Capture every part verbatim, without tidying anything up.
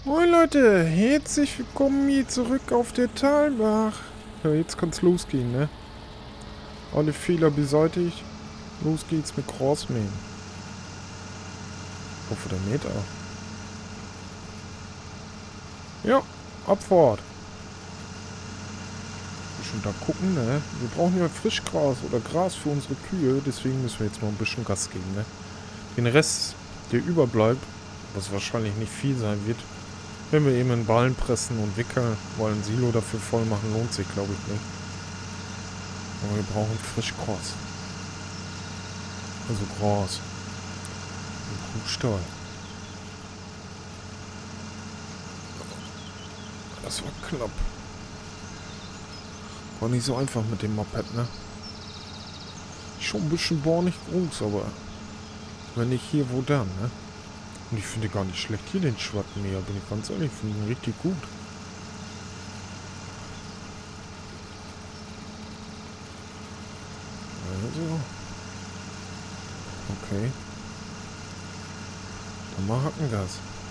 Moin Leute, herzlich willkommen hier zurück auf der Talbach. Ja, jetzt kann's losgehen, ne? Alle Fehler beseitigt. Los geht's mit Crossmähen. Ich hoffe, der mäht auch. Ja, Abfahrt. Bisschen da gucken, ne? Wir brauchen ja Frischgras oder Gras für unsere Kühe, deswegen müssen wir jetzt mal ein bisschen Gas geben, ne? Den Rest, der überbleibt, was wahrscheinlich nicht viel sein wird, wenn wir eben in Ballen pressen und wickeln, weil ein Silo dafür voll machen, lohnt sich, glaube ich, nicht. Aber wir brauchen Frischgras. Also Gras. Im Kuhstall. Das war knapp. War nicht so einfach mit dem Moped, ne? Schon ein bisschen bornig groß, aber wenn nicht hier, wo dann, ne? Und ich finde gar nicht schlecht hier den Schwattenmäher, bin ich ganz ehrlich, ich finde ihn richtig gut. Also. Okay. Dann mal Hackengas.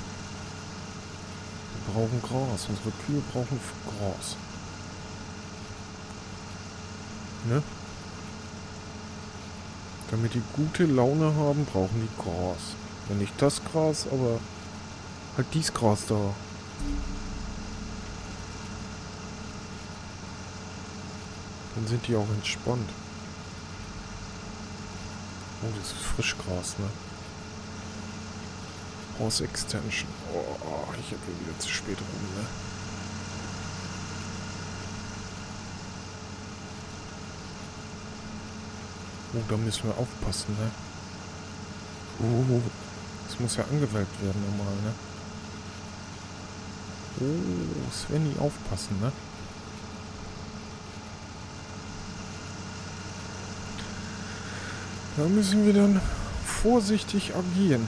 Wir brauchen Gras. Unsere Kühe brauchen Gras. Ne? Damit die gute Laune haben, brauchen die Gras. Wenn nicht das Gras, aber halt dies Gras da. Dann sind die auch entspannt. Oh, das ist Frischgras, ne? Horse Extension. Oh, ich habe wieder zu spät rum, ne? Oh, da müssen wir aufpassen, ne? Oh, das muss ja angewelkt werden normal, ne? Oh, Svenny, aufpassen, ne? Da müssen wir dann vorsichtig agieren.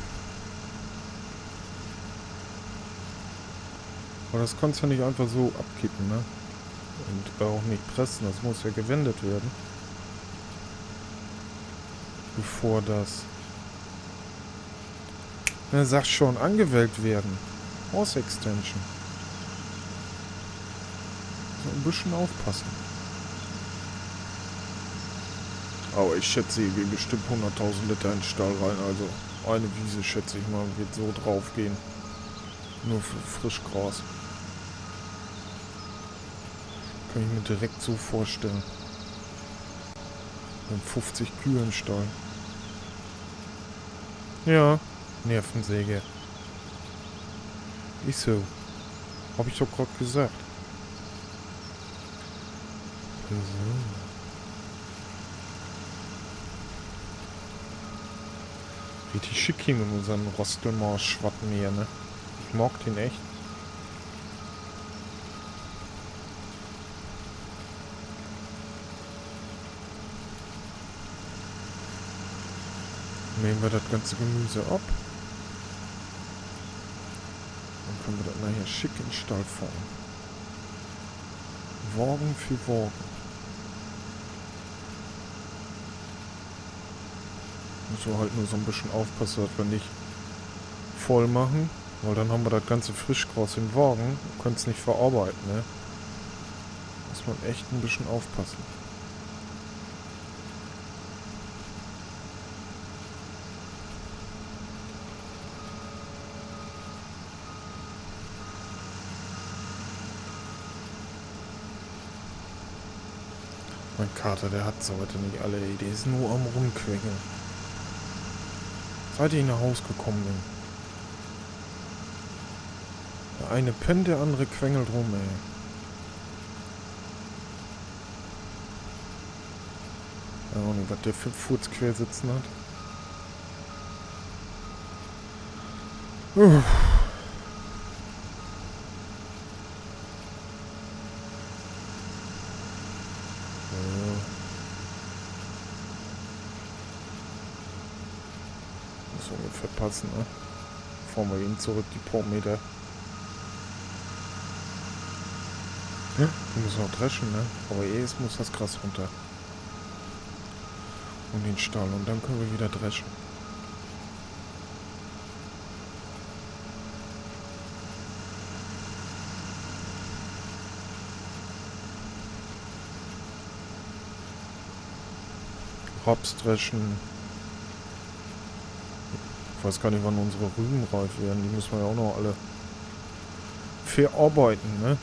Aber das kannst du ja nicht einfach so abkippen, ne? Und auch nicht pressen, das muss ja gewendet werden. Bevor das... Na, sag schon, angewelkt werden. Horse Extension. So ein bisschen aufpassen. Aber ich schätze, hier gehen bestimmt hunderttausend Liter in den Stall rein. Also eine Wiese, schätze ich mal, wird so drauf gehen. Nur für Frischgras. Kann ich mir direkt so vorstellen. Wir haben fünfzig Kühe im Stall. Ja, Nervensäge. Ist so. Hab ich doch gerade gesagt. So. Richtig schick hier mit unserem Rostelmarsch-Schwattenmäher, ne? Ich mag den echt. Nehmen wir das ganze Gemüse ab. Dann können wir das nachher schick in den Stall fahren. Wagen für Wagen. Müssen wir halt nur so ein bisschen aufpassen, dass wir nicht voll machen. Weil dann haben wir das ganze Frischgras im Wagen und können es nicht verarbeiten, ne? Muss man echt ein bisschen aufpassen. Mein Kater, der hat es heute nicht alle, ey. Der ist nur am Rumquengeln. Seit ich nach Hause gekommen bin. Der eine pennt, der andere quengelt rum, ey. Ich weiß auch nicht, was der für Furz quer sitzen hat. Uff. Muss ungefähr passen, ne? Fahren wir ihn zurück, die paar Meter. Wir müssen noch dreschen, ne? Aber erst muss das Gras runter. Und den Stall. Und dann können wir wieder dreschen. Raps dreschen. Ich weiß gar nicht, wann unsere Rüben reif werden. Die müssen wir ja auch noch alle verarbeiten, ne?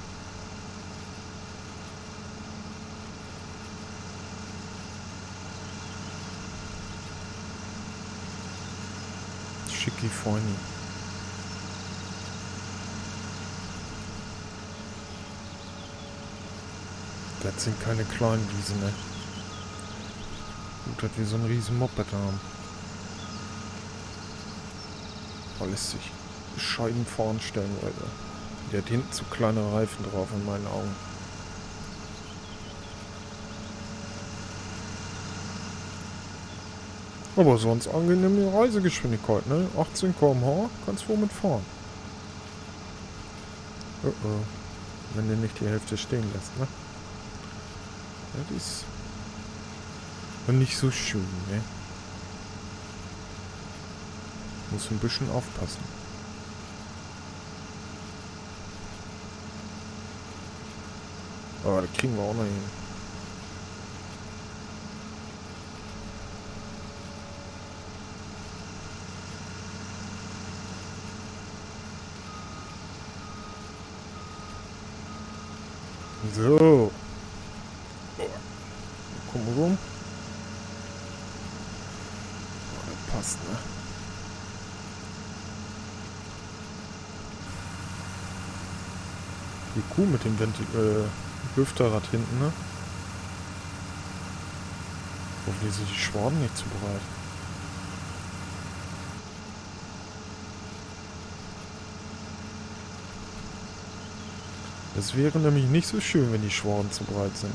Schicki Freuni. Das sind keine kleinen Wiesen, ne? Gut, dass wir so einen riesen Moped haben. Da lässt sich bescheiden vorn stellen, Leute. Der hat hinten zu kleine Reifen drauf, in meinen Augen. Aber sonst angenehme Reisegeschwindigkeit, ne? achtzehn Kilometer pro Stunde, kannst du womit fahren. Oh oh. Wenn der nicht die Hälfte stehen lässt, ne? Das ist nicht so schön, ne? Muss ein bisschen aufpassen. Aber das kriegen wir auch noch hin. So. Komm rum. Oh, das passt, ne? Die Kuh mit dem Ventil äh, Lüfterrad hinten, ne? Hoffentlich sind die Schwaden nicht zu breit. Das wäre nämlich nicht so schön, wenn die Schwaden zu breit sind.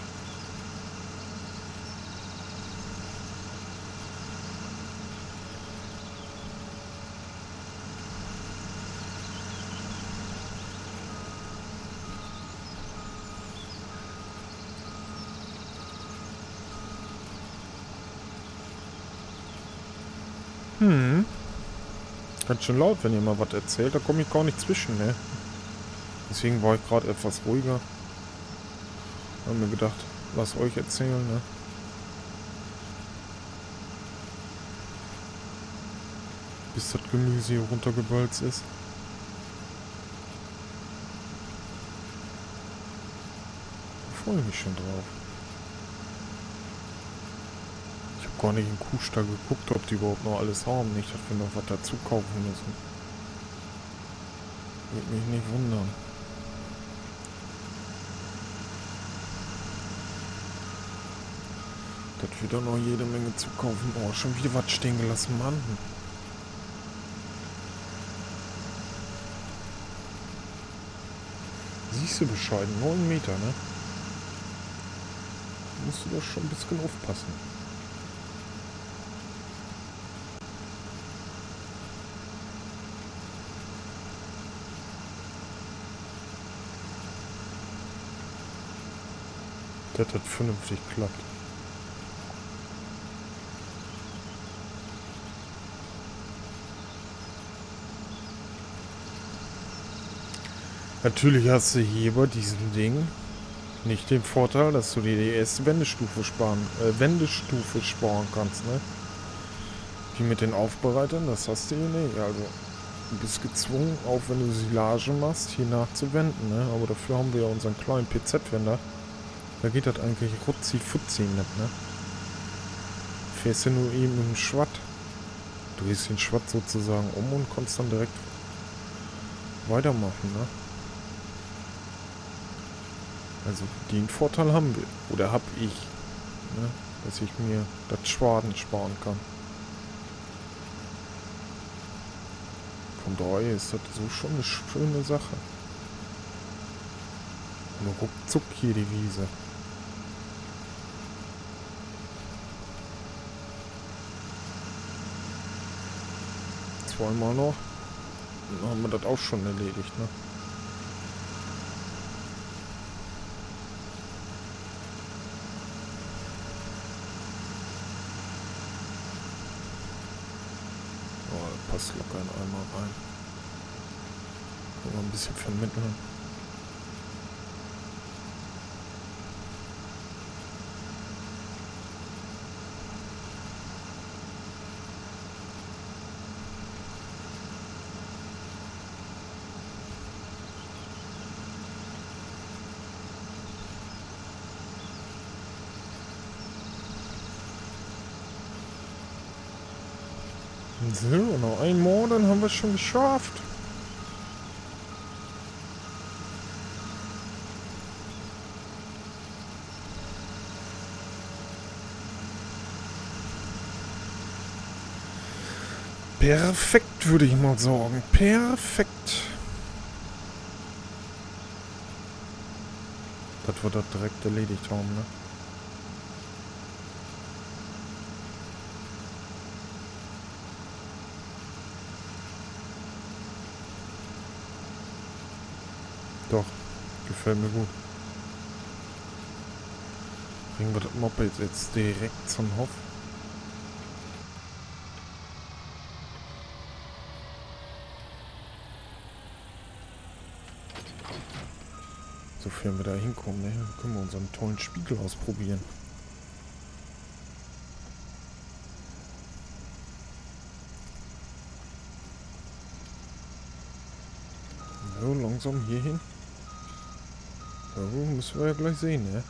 Hm. Ganz schön laut, wenn ihr mal was erzählt, da komme ich gar nicht zwischen, ne? Deswegen war ich gerade etwas ruhiger. Hab mir gedacht, lass euch erzählen, ne? Bis das Gemüse hier runtergebölzt ist. Da freue ich mich schon drauf. Ich habe gar nicht in den Kuhstall geguckt, ob die überhaupt noch alles haben. Nicht, dass wir noch was dazu kaufen müssen. Würde mich nicht wundern. Dass wir da noch jede Menge zu kaufen. Oh, schon wieder was stehen gelassen, Mann. Siehst du bescheiden, neun Meter, ne? Da musst du doch schon ein bisschen aufpassen. Das hat vernünftig klappt. Natürlich hast du hier bei diesem Ding nicht den Vorteil, dass du dir die erste Wendestufe sparen, äh, Wendestufe sparen kannst, ne? Die mit den Aufbereitern, das hast du hier nicht. Also du bist gezwungen, auch wenn du Silage machst, hier nachzuwenden, ne? Aber dafür haben wir ja unseren kleinen P Z-Wender. Da geht das eigentlich rutzi-futzi nicht, ne? Fährst du nur eben im Schwatt. Du gehst den Schwatt sozusagen um und kannst dann direkt weitermachen, ne? Also den Vorteil haben wir. Oder hab ich. Ne? Dass ich mir das Schwaden sparen kann. Von daher ist das so schon eine schöne Sache. Und ruckzuck hier die Wiese. Zweimal noch. Dann haben wir das auch schon erledigt, ne? Passt locker in einmal rein. Können wir ein bisschen vermitteln. So, noch einmal, dann haben wir es schon geschafft. Perfekt, würde ich mal sagen. Perfekt. Dass wir das direkt erledigt haben, ne? Doch, gefällt mir gut. Bringen wir das Moped jetzt direkt zum Hof. Sofern wir da hinkommen, ne? Können wir unseren tollen Spiegel ausprobieren. So, langsam hier hin. So, müssen wir ja gleich sehen, ne?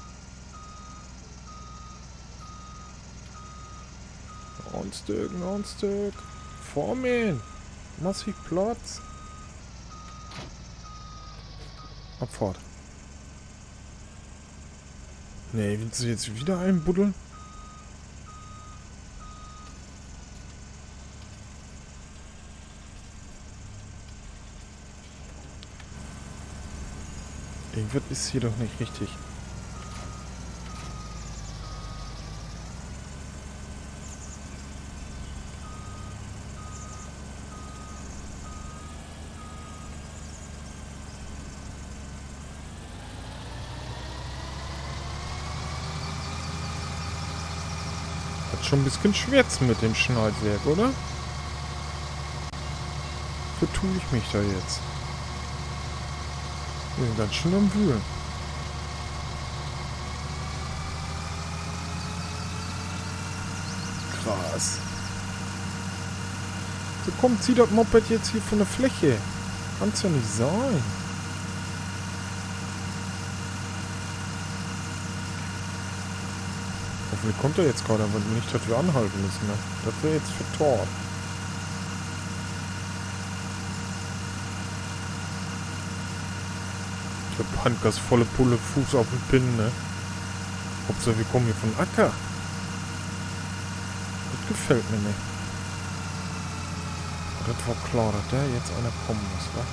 Noch ein Stück, noch ein Stück. Vor mir. Massiv Platz. Abfahrt. Ne, willst du jetzt wieder einbuddeln? Irgendwas ist hier doch nicht richtig. Hat schon ein bisschen Schwärzen mit dem Schneidwerk, oder? Wo tue ich mich da jetzt? Wir sind ganz schön am Wühlen. Krass. So, komm, zieh das Moped jetzt hier von der Fläche. Kann's ja nicht sein. Hoffentlich kommt er jetzt gerade, aber nicht, dass wir anhalten müssen. Ne? Das wäre jetzt vertort. Der Handgas volle Pulle, Fuß auf den Pin, ne? Hauptsache wir kommen hier von Acker. Das gefällt mir nicht. Das war klar, dass da jetzt einer kommen muss, wa?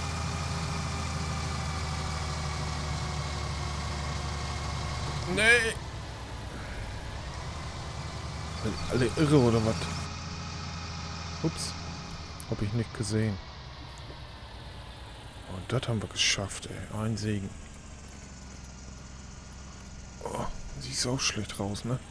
Nee! Sind alle irre oder was? Ups. Hab ich nicht gesehen. Und das haben wir geschafft, ey. Ein Segen. Oh, siehst auch schlecht raus, ne?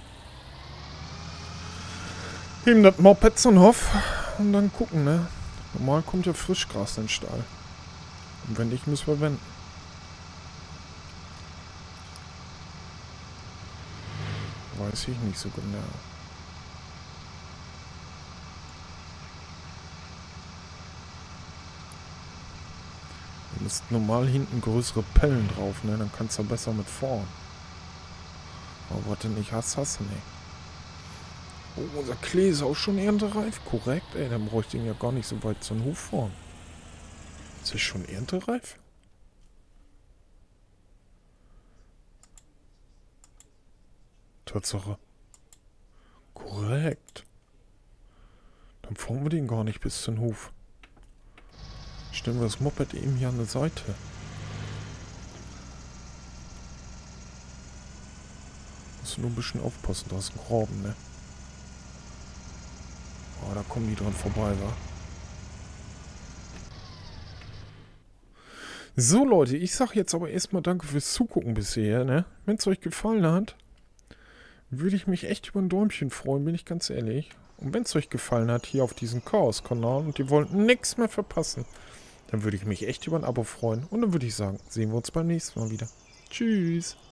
Heben das Moped zum Hof und dann gucken, ne? Normal kommt ja Frischgras in den Stall. Und wenn nicht, müssen wir wenden. Weiß ich nicht so genau. Du musst normal hinten größere Pellen drauf, ne? Dann kannst du besser mit fahren. Aber was du nicht hast, hast du nicht. Oh, unser Klee ist auch schon erntereif. Korrekt, ey. Dann bräuchte ich ihn ja gar nicht so weit zum Hof fahren. Ist das schon erntereif? Tatsache. Korrekt. Dann fahren wir den gar nicht bis zum Hof. Stellen wir das Moped eben hier an der Seite. Musst nur ein bisschen aufpassen, da ist ein Graben, ne? Oh, da kommen die dran vorbei, wa? So, Leute, ich sag jetzt aber erstmal danke fürs Zugucken bisher, ne? Wenn es euch gefallen hat, würde ich mich echt über ein Däumchen freuen, bin ich ganz ehrlich. Und wenn es euch gefallen hat, hier auf diesem Chaos-Kanal und ihr wollt nichts mehr verpassen, dann würde ich mich echt über ein Abo freuen. Und dann würde ich sagen, sehen wir uns beim nächsten Mal wieder. Tschüss.